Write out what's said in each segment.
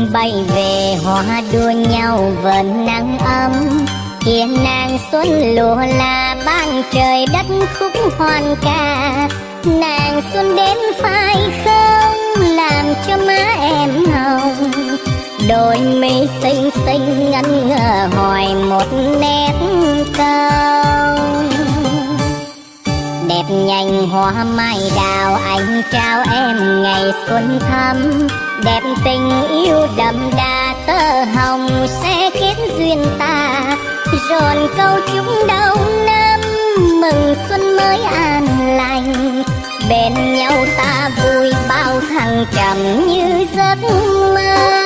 bay về hoa đua nhau vờn nắng ấm. Kia nàng xuân lụa là ban trời đất khúc hoan ca. Nàng xuân đến phải không làm cho má em hồng. Đôi mi xinh xinh ngân ngờ hỏi một nét câu. Đẹp nhành hoa mai đào anh trao em ngày xuân thắm. Đẹp tình yêu đậm đà tơ hồng sẽ kết duyên ta. Rộn câu chúc đầu năm mừng xuân mới an lành. Bên nhau ta vui bao thăng trầm như giấc mơ.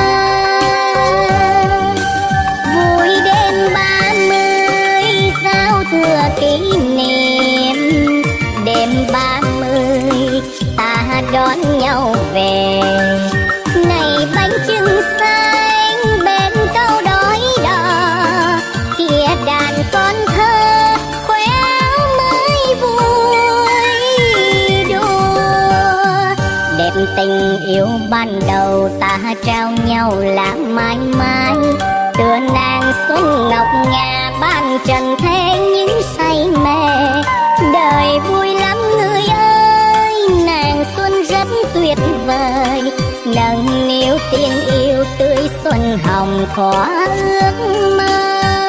Vui đêm 30 giao thừa kỷ niệm. Đêm 30 ta đón nhau về. Này bánh trưng xanh bên câu đói đỏ. Kia đàn con thơ khéo mới vui đùa. Đẹp tình yêu ban đầu ta trao nhau là mãi mãi. Tựa nàng xuân ngọc ngà ban trần thế những say mê. Đời vui lắm người ơi, nàng xuân rất tuyệt vời. Nâng niu tiếng yêu tươi xuân hồng khó ước mơ.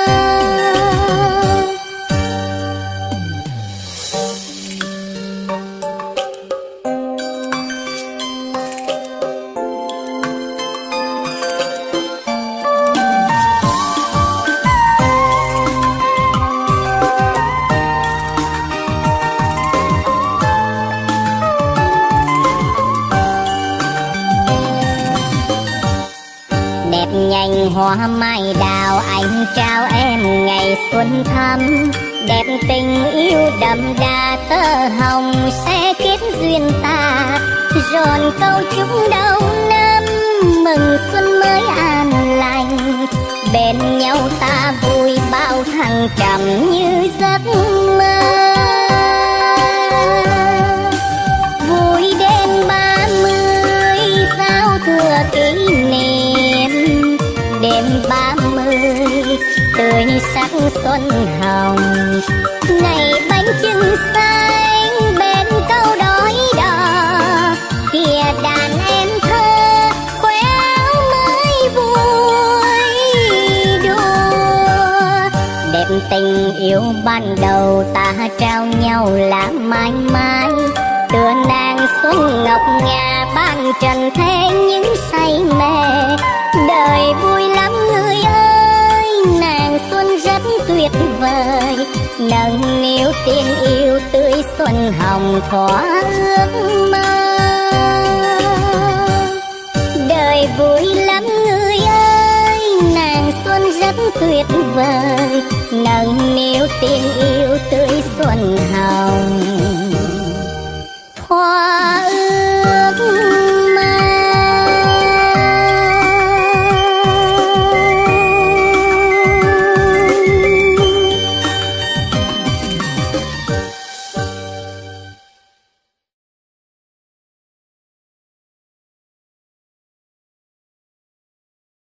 Nhành hoa mai đào anh trao em ngày xuân thắm. Đẹp tình yêu đậm đà tơ hồng sẽ kết duyên ta. Rộn câu chúc đầu năm mừng xuân mới an lành. Bên nhau ta vui bao thăng trầm như giấc mơ. Vui đêm 30 giao thừa kỷ niệm. Đêm 30 tươi sắc xuân hồng. Này bánh trưng xanh bên câu đói đỏ. Kia đàn em thơ khéo mới vui đùa. Đẹp tình yêu ban đầu ta trao nhau là mãi mãi. Tựa nàng xuân ngọc ngà ban trần thế những say mê. Đời vui lắm người ơi, nàng xuân rất tuyệt vời. Nâng niu tiếng yêu tươi xuân hồng khó ước mơ. Đời vui lắm người ơi, nàng xuân rất tuyệt vời. Nâng niu tiếng yêu tươi xuân hồng khó